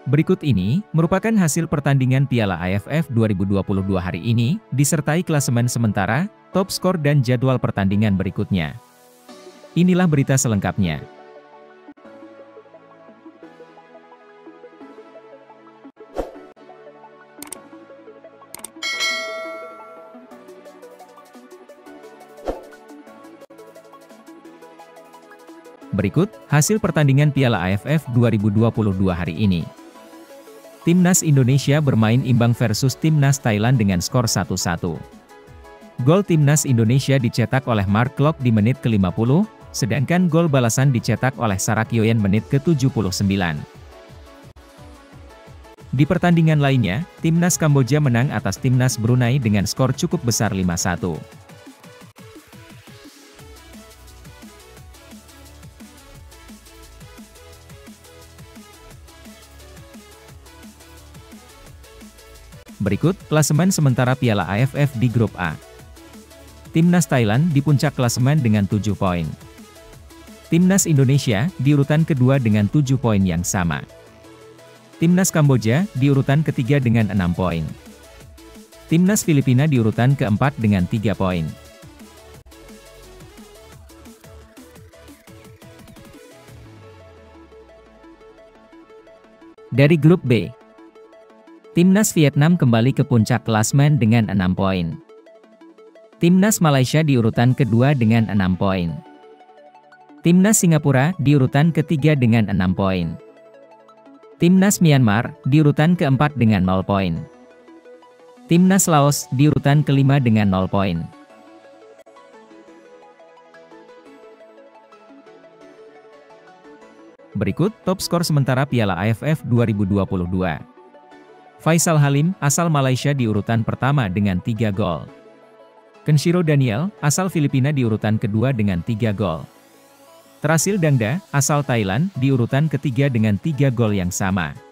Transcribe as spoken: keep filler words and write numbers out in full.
Berikut ini, merupakan hasil pertandingan Piala A F F dua ribu dua puluh dua hari ini, disertai klasemen sementara, top skor dan jadwal pertandingan berikutnya. Inilah berita selengkapnya. Berikut, hasil pertandingan Piala A F F dua ribu dua puluh dua hari ini. Timnas Indonesia bermain imbang versus Timnas Thailand dengan skor satu satu. Gol Timnas Indonesia dicetak oleh Mark Klok di menit ke lima puluh, sedangkan gol balasan dicetak oleh Sarak Yoyen menit ke tujuh puluh sembilan. Di pertandingan lainnya, Timnas Kamboja menang atas Timnas Brunei dengan skor cukup besar lima satu. Berikut, klasemen sementara Piala A F F di grup A. Timnas Thailand di puncak klasemen dengan tujuh poin. Timnas Indonesia di urutan kedua dengan tujuh poin yang sama. Timnas Kamboja di urutan ketiga dengan enam poin. Timnas Filipina di urutan keempat dengan tiga poin. Dari grup B, Timnas Vietnam kembali ke puncak klasemen dengan enam poin. Timnas Malaysia di urutan kedua dengan enam poin. Timnas Singapura di urutan ketiga dengan enam poin. Timnas Myanmar di urutan keempat dengan nol poin. Timnas Laos di urutan kelima dengan nol poin. Berikut top skor sementara Piala A F F dua ribu dua puluh dua. Faisal Halim, asal Malaysia di urutan pertama dengan tiga gol. Kenshiro Daniel, asal Filipina di urutan kedua dengan tiga gol. Terasil Dangda, asal Thailand, di urutan ketiga dengan tiga gol yang sama.